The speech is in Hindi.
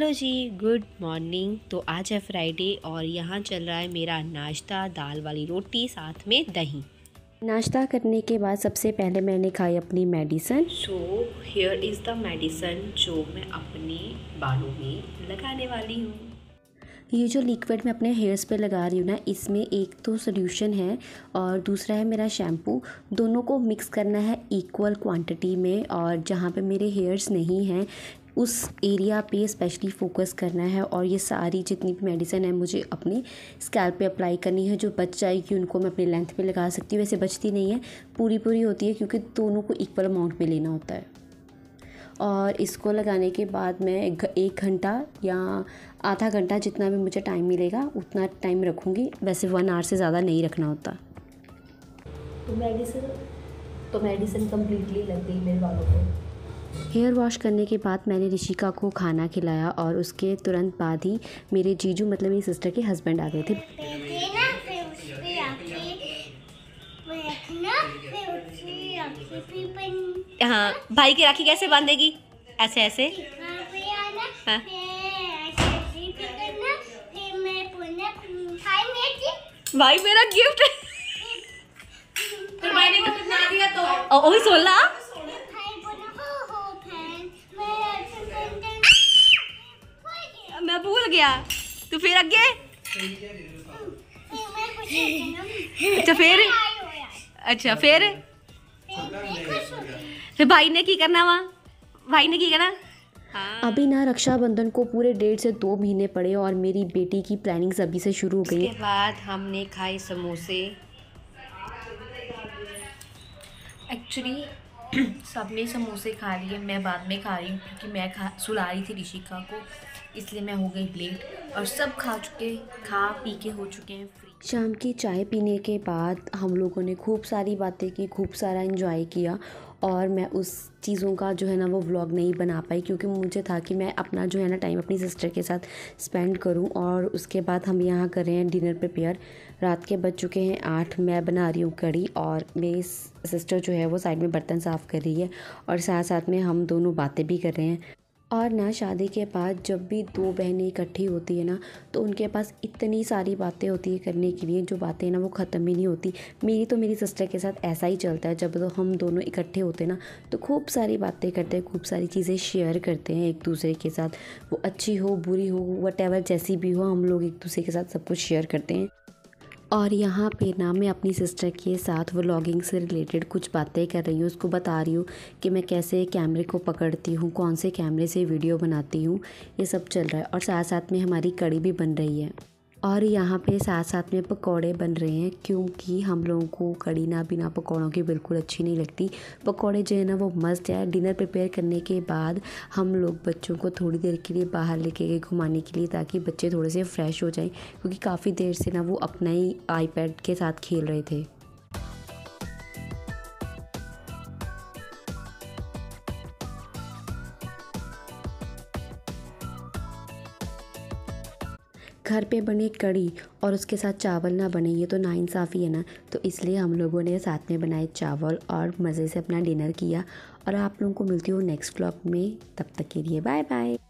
हेलो जी, गुड मॉर्निंग। तो आज है फ्राइडे और यहाँ चल रहा है मेरा नाश्ता, दाल वाली रोटी साथ में दही। नाश्ता करने के बाद सबसे पहले मैंने खाई अपनी medicine. So here is the medicine जो मैं अपने बालों में लगाने वाली हूँ। ये जो लिक्विड मैं अपने हेयर्स पे लगा रही हूँ ना, इसमें एक तो सोल्यूशन है और दूसरा है मेरा शैम्पू। दोनों को मिक्स करना है इक्वल क्वांटिटी में, और जहाँ पे मेरे हेयर्स नहीं हैं उस एरिया पे स्पेशली फोकस करना है। और ये सारी जितनी भी मेडिसिन है मुझे अपनी स्कैल्प पे अप्लाई करनी है। जो बच जाएगी उनको मैं अपनी लेंथ पे लगा सकती हूँ, वैसे बचती नहीं है, पूरी पूरी होती है क्योंकि दोनों को इक्वल अमाउंट में लेना होता है। और इसको लगाने के बाद मैं 1 घंटा या आधा घंटा, जितना भी मुझे टाइम मिलेगा उतना टाइम रखूँगी। वैसे 1 आवर से ज़्यादा नहीं रखना होता। तो मेडिसिन कम्प्लीटली लग गई मेरे बालों को। हेयर वॉश करने के बाद मैंने ऋषिका को खाना खिलाया और उसके तुरंत बाद ही मेरे जीजू मतलब मेरी सिस्टर के हस्बैंड आ गए थे। हाँ, भाई की राखी कैसे बांधेगी? ऐसे ऐसे। हाँ। भाई मेरा गिफ्ट तो भाई ने गिफ्ट ना दिया तो ओही 16। मैं भूल गया। तो फिर आगे। अच्छा फिर भाई ने की करना वहाँ? भाई ने की करना? हाँ। अभी ना रक्षाबंधन को पूरे 1.5 से 2 महीने पड़े और मेरी बेटी की प्लानिंग्स अभी से शुरू हो गई। उसके बाद हमने खाए समोसे। एक्चुअली सबने समोसे खा लिए, मैं बाद में खा रही हूँ क्योंकि मैं सुला रही थी ऋषिका को, इसलिए मैं हो गई लेट। और सब खा पी के हो चुके हैं फ्री। शाम की चाय पीने के बाद हम लोगों ने खूब सारी बातें की, खूब सारा एंजॉय किया। और मैं उस चीज़ों का जो है ना वो व्लॉग नहीं बना पाई क्योंकि मुझे था कि मैं अपना जो है ना टाइम अपनी सिस्टर के साथ स्पेंड करूं। और उसके बाद हम यहाँ कर रहे हैं डिनर प्रिपेयर। रात के बज चुके हैं 8। मैं बना रही हूँ कढ़ी और मेरी सिस्टर जो है वो साइड में बर्तन साफ़ कर रही है और साथ साथ में हम दोनों बातें भी कर रहे हैं। और ना शादी के बाद जब भी 2 बहनें इकट्ठी होती है ना तो उनके पास इतनी सारी बातें होती है करने के लिए, जो बातें ना वो ख़त्म ही नहीं होती। मेरी सिस्टर के साथ ऐसा ही चलता है। जब तो हम दोनों इकट्ठे होते हैं ना तो खूब सारी बातें करते हैं, खूब सारी चीज़ें शेयर करते हैं एक दूसरे के साथ। वो अच्छी हो बुरी हो वटेवर जैसी भी हो, हम लोग एक दूसरे के साथ सब कुछ शेयर करते हैं। और यहाँ पे ना मैं अपनी सिस्टर के साथ व्लॉगिंग से रिलेटेड कुछ बातें कर रही हूँ। उसको बता रही हूँ कि मैं कैसे कैमरे को पकड़ती हूँ, कौन से कैमरे से वीडियो बनाती हूँ, ये सब चल रहा है। और साथ साथ में हमारी कढ़ी भी बन रही है और यहाँ पे साथ साथ में पकौड़े बन रहे हैं क्योंकि हम लोगों को कढ़ी ना बिना पकौड़ों की बिल्कुल अच्छी नहीं लगती। पकौड़े जो है ना वो मस्त है। डिनर प्रिपेयर करने के बाद हम लोग बच्चों को थोड़ी देर के लिए बाहर लेके गए घुमाने के लिए, ताकि बच्चे थोड़े से फ्रेश हो जाएं क्योंकि काफ़ी देर से ना वो अपना ही आईपैड के साथ खेल रहे थे। घर पे बने कढ़ी और उसके साथ चावल ना बने, ये तो नाइंसाफ़ी है ना। तो इसलिए हम लोगों ने साथ में बनाए चावल और मज़े से अपना डिनर किया। और आप लोगों को मिलती हूँ नेक्स्ट व्लॉग में, तब तक के लिए बाय बाय।